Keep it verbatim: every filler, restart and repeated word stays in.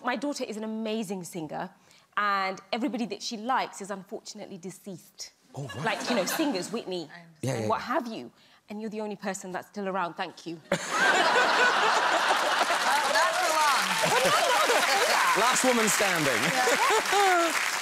my daughter is an amazing singer, and everybody that she likes is unfortunately deceased. Oh, right. Like, you know, singers, Whitney, yeah, and yeah, what yeah. have you. And you're the only person that's still around. Thank you. Not for long. Last woman standing. Yeah.